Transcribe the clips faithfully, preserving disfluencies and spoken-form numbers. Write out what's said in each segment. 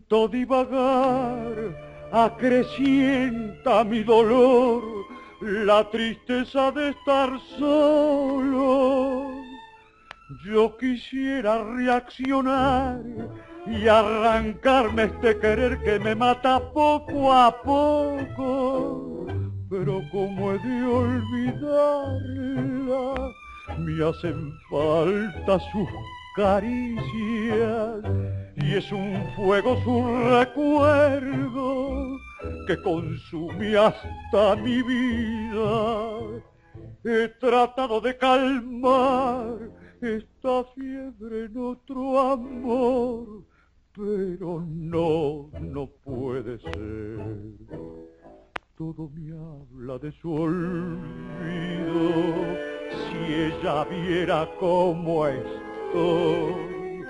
tanto divagar acrecienta mi dolor, la tristeza de estar solo. Yo quisiera reaccionar y arrancarme este querer que me mata poco a poco, pero como he de olvidarla, me hacen falta sus caricias y es un fuego su recuerdo que consume hasta mi vida. He tratado de calmar esta fiebre en otro amor, pero no, no puede ser. Todo me habla de su olvido, si ella viera cómo estoy,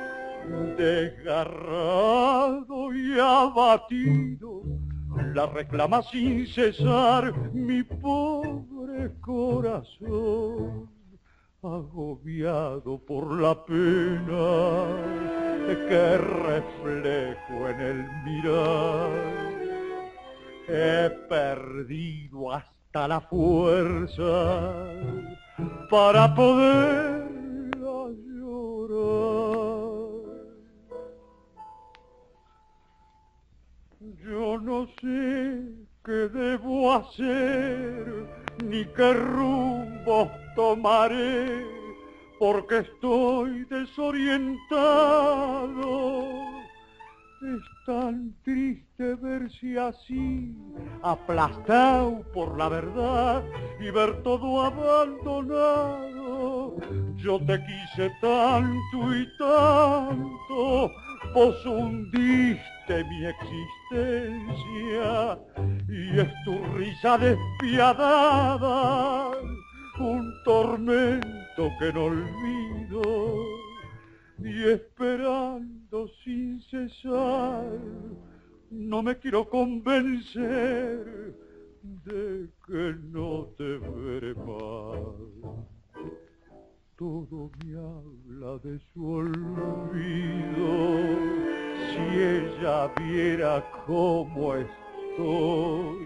desgarrado y abatido, la reclama sin cesar mi pobre corazón, agobiado por la pena que reflejo en el mirar. He perdido hasta la fuerza para poderla llorar. Yo no sé qué debo hacer, ni qué rumbo tomaré, porque estoy desorientado. Es tan triste verse así, aplastado por la verdad y ver todo abandonado. Yo te quise tanto y tanto, vos hundiste mi existencia y es tu risa despiadada, un tormento que no olvido. Y esperando sin cesar, no me quiero convencer de que no te veré más. Todo me habla de su olvido, si ella viera cómo estoy,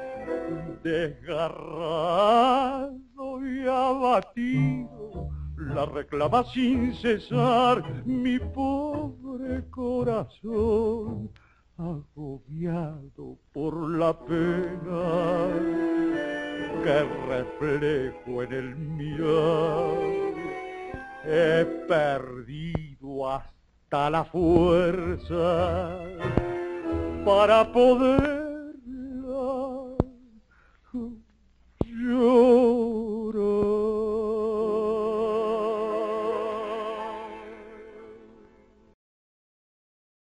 desgarrado y abatido, la reclama sin cesar mi pobre corazón, agobiado por la pena que reflejo en el mirar. He perdido hasta la fuerza para poder